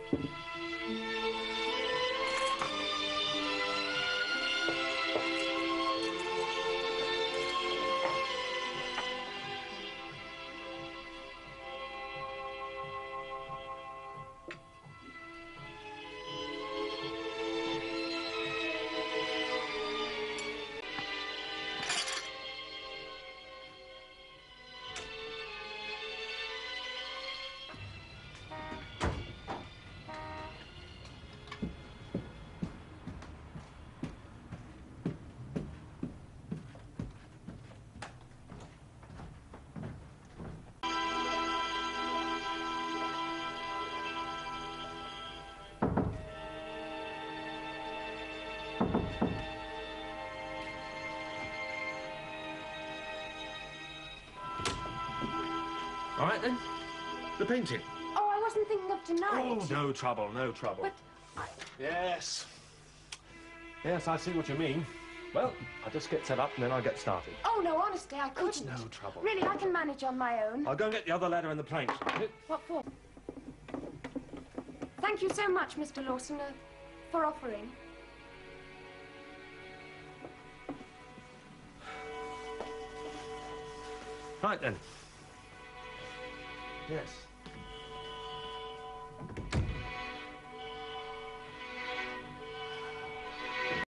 All right, then. The painting. Oh, I wasn't thinking of tonight. Oh, no trouble, no trouble. But Yes. Yes, I see what you mean. Well, I just get set up and then I get started. Oh, no, honestly, I couldn't. It's no trouble. Really, I can manage on my own. I'll go and get the other ladder and the planks. What for? Thank you so much, Mr. Lawson, for offering. Right, then. Yes.